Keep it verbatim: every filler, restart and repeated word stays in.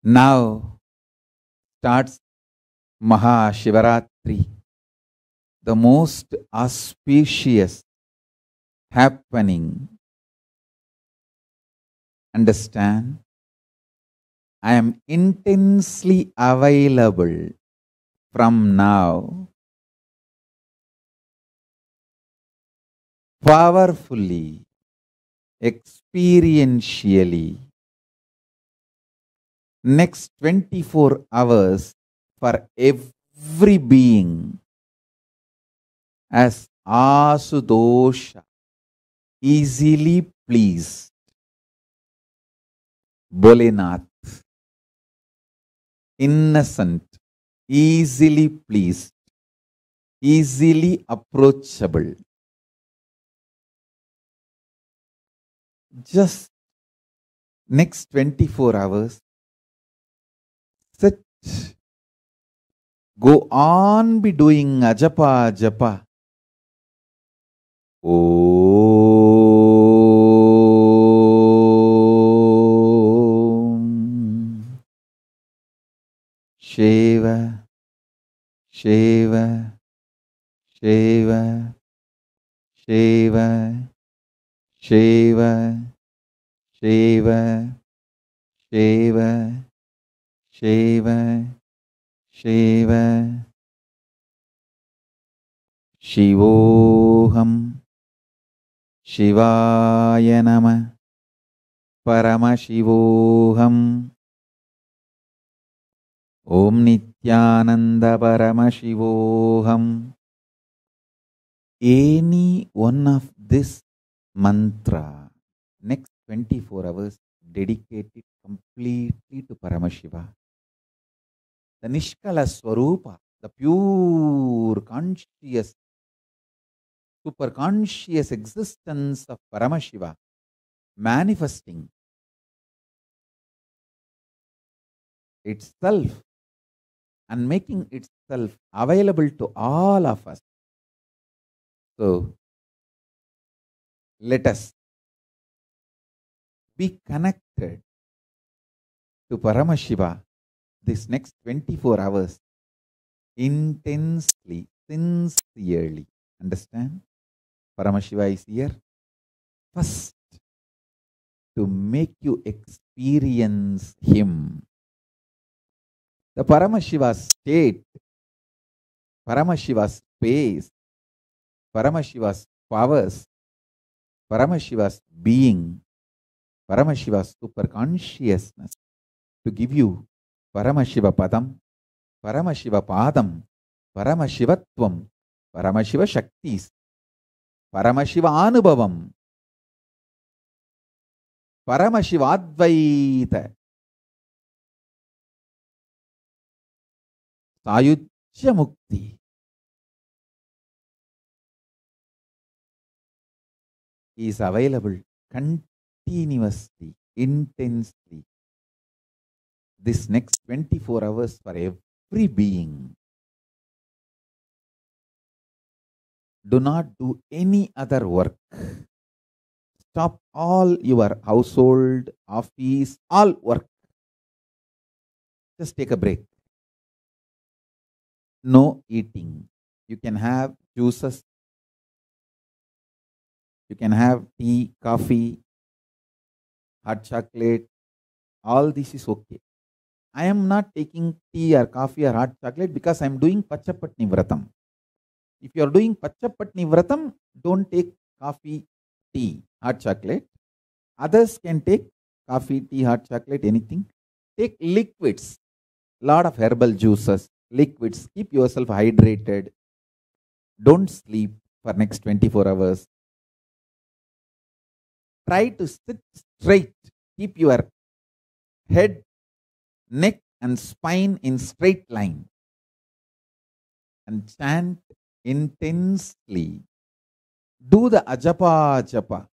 Now starts Mahashivaratri, the most auspicious happening. Understand? I am intensely available from now, powerfully, experientially, next twenty-four hours for every being as Asudosha, easily pleased. Bholenath, innocent, easily pleased, easily approachable. Just next twenty-four hours, sit, go on be doing ajapa japa. Om Shiva, Shiva, Shiva, Shiva, Shiva, Shiva, Shiva, Shiva, Shiva, Shivoham, Shivaya Nama, Paramashivoham, Om Nityananda Paramashivoham. Any one of this mantra, next twenty-four hours, dedicated completely to Paramashiva. The Nishkala Swarupa, the pure conscious, super conscious existence of Paramashiva manifesting itself and making itself available to all of us. So, let us be connected to Paramashiva this next twenty-four hours intensely, sincerely. Understand? Paramashiva is here first to make you experience Him. The Paramashiva state, Paramashiva's space, Paramashiva's powers, Paramashiva's being, Paramashiva's super consciousness to give you Paramashiva Padam, Paramashiva Padam, Paramashivatvam, Paramashiva Shaktis, Paramashiva Anubhavam, Paramashiva Advaita, Sayujya Mukti is available continuously, intensely, this next twenty-four hours for every being. Do not do any other work. Stop all your household, office, all work. Just take a break. No eating. You can have juices. You can have tea, coffee, hot chocolate. All this is okay. I am not taking tea or coffee or hot chocolate because I am doing Pachapatni Vratam. If you are doing Pachapatni Vratam, don't take coffee, tea, hot chocolate. Others can take coffee, tea, hot chocolate, anything. Take liquids, lot of herbal juices, liquids. Keep yourself hydrated. Don't sleep for next twenty-four hours. Try to sit straight. Keep your head, neck and spine in straight line. And chant intensely. Do the ajapa japa.